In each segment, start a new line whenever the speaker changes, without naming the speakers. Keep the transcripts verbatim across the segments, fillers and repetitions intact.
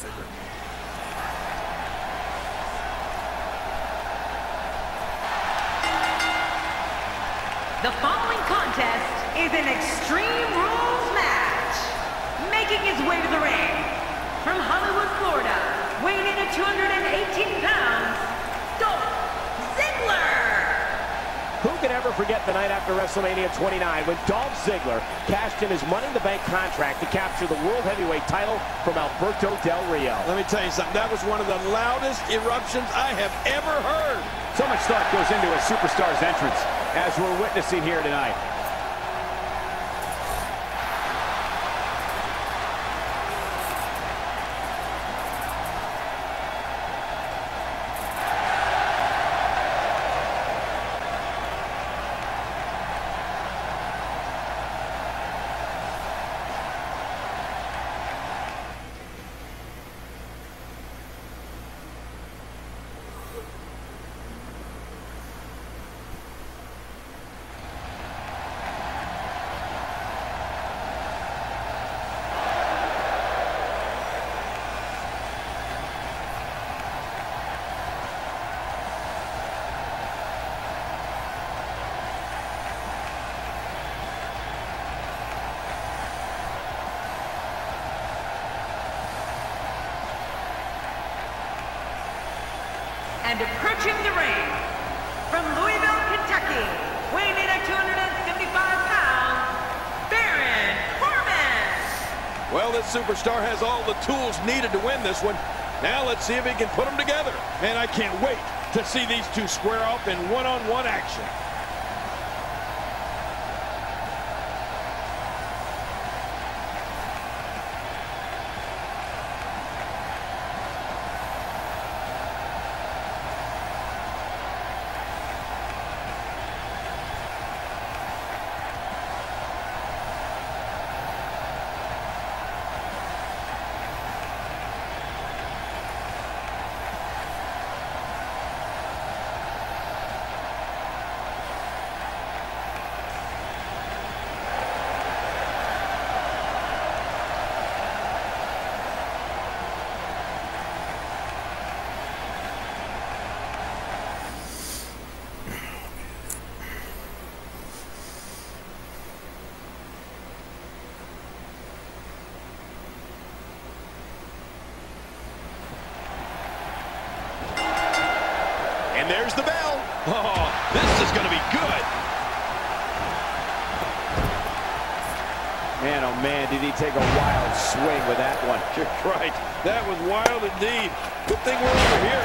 Ziggler.
The following contest is an Extreme Rules match. Making his way to the ring from Hollywood, Florida, weighing in at two hundred eighteen pounds, Dolph Ziggler.
Who can ever forget the night after WrestleMania twenty-nine when Dolph Ziggler cashed in his Money in the Bank contract to capture the World Heavyweight title from Alberto Del Rio?
Let me tell you something. That was one of the loudest eruptions I have ever heard.
So much thought goes into a superstar's entrance, as we're witnessing here tonight.
And approaching the ring from Louisville, Kentucky, weighing in at two hundred fifty-five pounds, Baron Corbin.
Well, this superstar has all the tools needed to win this one. Now let's see if he can put them together. And I can't wait to see these two square off in one-on-one action. And there's the bell. Oh, this is going to be good.
Man, oh man, did he take a wild swing with that one.
You're right. That was wild indeed. Good thing we're over here.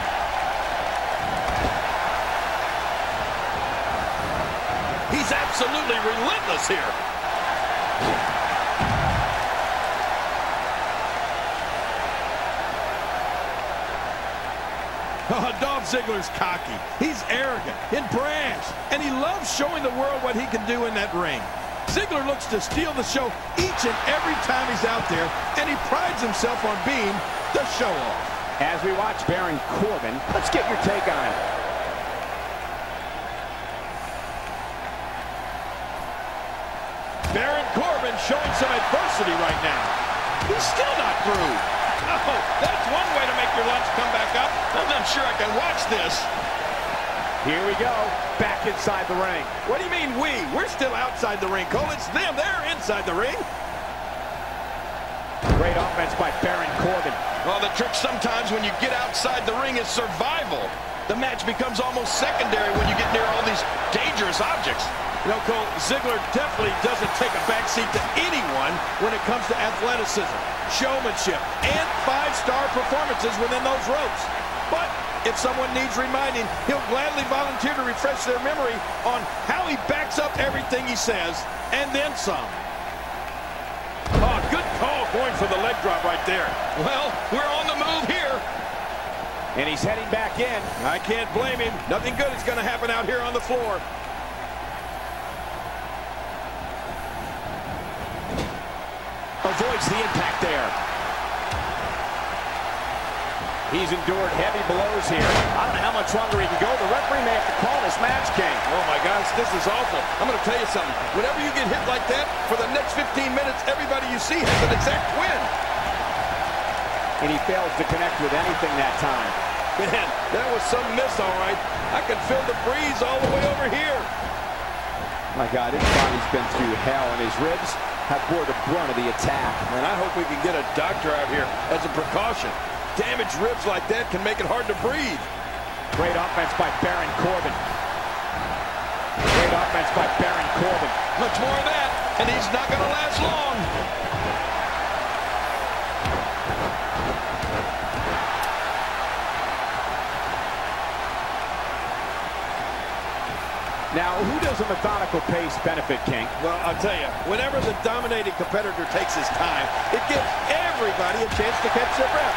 He's absolutely relentless here. Oh, Dolph Ziggler's cocky. He's arrogant and brash, and he loves showing the world what he can do in that ring. Ziggler looks to steal the show each and every time he's out there, and he prides himself on being the show-off.
As we watch Baron Corbin, let's get your take on it.
Baron Corbin showing some adversity right now. He's still not through. Oh, that's one way to make your lunch come back up. I'm not sure I can watch this.
Here we go, back inside the ring.
What do you mean we? We're still outside the ring, Cole. It's them. They're inside the ring.
Great offense by Baron Corbin.
Well, the trick sometimes when you get outside the ring is survival. The match becomes almost secondary when you get near all these dangerous objects. You know, Cole, Ziggler definitely doesn't take a backseat to anyone when it comes to athleticism, showmanship, and five-star performances within those ropes. But if someone needs reminding, he'll gladly volunteer to refresh their memory on how he backs up everything he says, and then some. Oh, good call going for the leg drop right there. Well, we're on the move here.
And he's heading back in.
I can't blame him. Nothing good is going to happen out here on the floor.
Avoids the impact there. He's endured heavy blows here. I don't know how much longer he can go. The referee may have to call this match, King.
Oh, my gosh, this is awful. I'm going to tell you something. Whenever you get hit like that, for the next fifteen minutes, everybody you see has an exact win.
and he fails to connect with anything that time.
Man, that was some miss, all right. I can feel the breeze all the way over here.
My God, his body's been through hell, and his ribs have bore the brunt of the attack.
And I hope we can get a doctor out here as a precaution. Damaged ribs like that can make it hard to breathe.
Great offense by Baron Corbin. Great offense by Baron Corbin.
Much more of that, and he's not going to last long.
Now, who does a methodical pace benefit, King?
Well, I'll tell you, whenever the dominating competitor takes his time, it gives everybody a chance to catch their breath.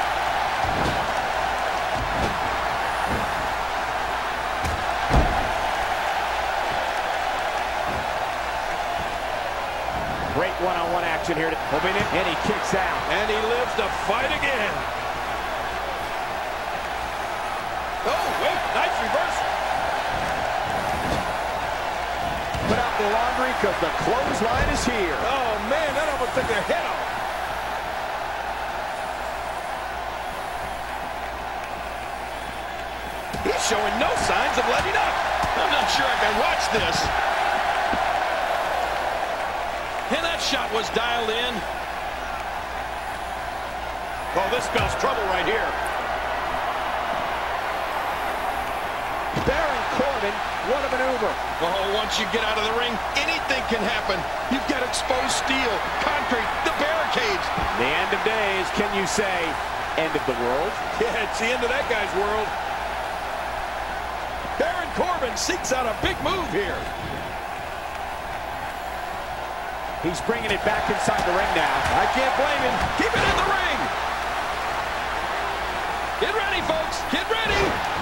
Great one-on-one action here. And he kicks out.
And he lives to fight again. Oh, wait, nice reversal.
Put out the laundry because the clothesline is here.
Oh, man, that almost took their head off. He's showing no signs of letting up. I'm not sure I can watch this. And that shot was dialed in. Oh, this spells trouble right here.
Baron Corbin, what a maneuver.
Oh, once you get out of the ring, anything can happen. You've got exposed steel, concrete, the barricades.
The end of days, can you say, end of the world?
Yeah, it's the end of that guy's world. Baron Corbin seeks out a big move here.
He's bringing it back inside the ring now.
I can't blame him. Keep it in the ring. Get ready, folks. Get ready.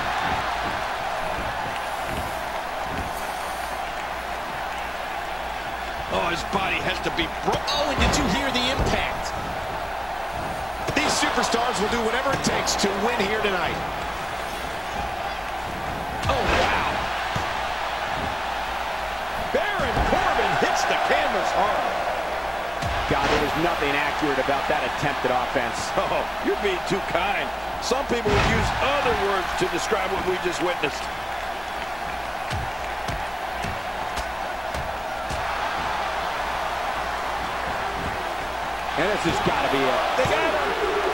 Oh, his body has to be broken.
Oh, and did you hear the impact? These superstars will do whatever it takes to win here tonight.
Oh, wow. Baron Corbin hits the canvas hard.
God, there was nothing accurate about that attempted offense.
Oh, you're being too kind. Some people would use other words to describe what we just witnessed.
And this has got to be it.
They got him.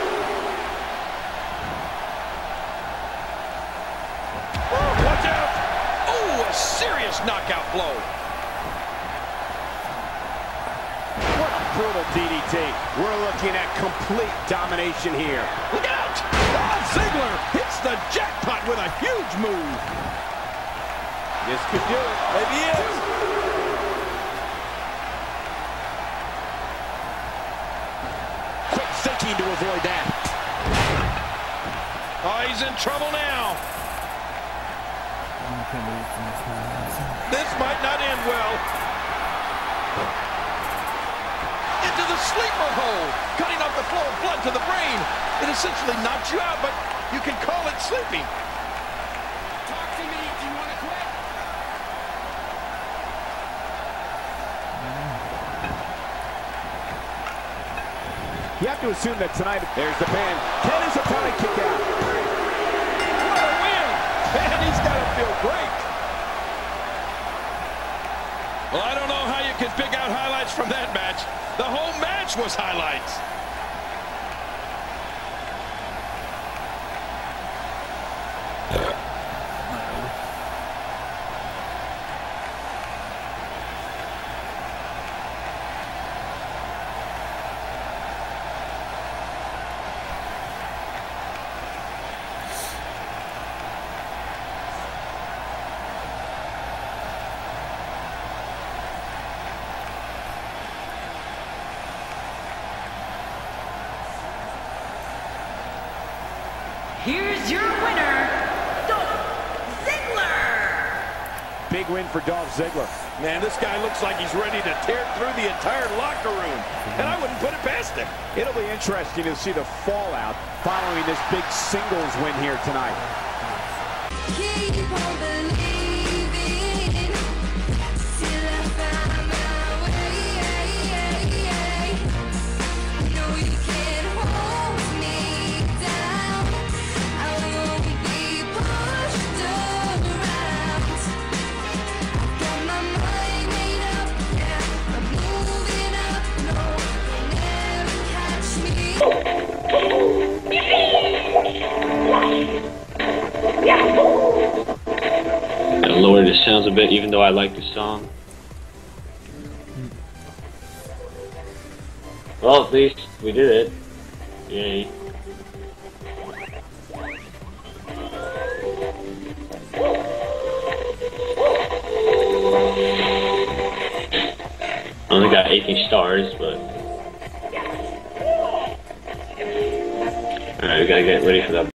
Oh, watch out. Oh, a serious knockout blow.
What a brutal D D T. We're looking at complete domination here.
Look out. Dolph Ziggler hits the jackpot with a huge move.
This could do it.
Maybe he is.
Thinking to avoid that.
Oh, he's in trouble now. This might not end well. Into the sleeper hold, cutting off the flow of blood to the brain. It essentially knocks you out, but you can call it sleeping.
Talk to me. Do you want to quit?
You have to assume that tonight, there's the pin. Ken is upon a kick out.
What a win! Man, he's got to feel great. Well, I don't know how you can pick out highlights from that match. The whole match was highlights.
Here's your winner, Dolph Ziggler.
Big win for Dolph Ziggler.
Man, this guy looks like he's ready to tear through the entire locker room. And I wouldn't put it past him.
It'll be interesting to see the fallout following this big singles win here tonight.
Keep on believing, till I find my way. No, you can't hold me.
a bit, even though I like the song. Well, at least we did it. Yay. I only got eighteen stars, but... Alright, we gotta get ready for that.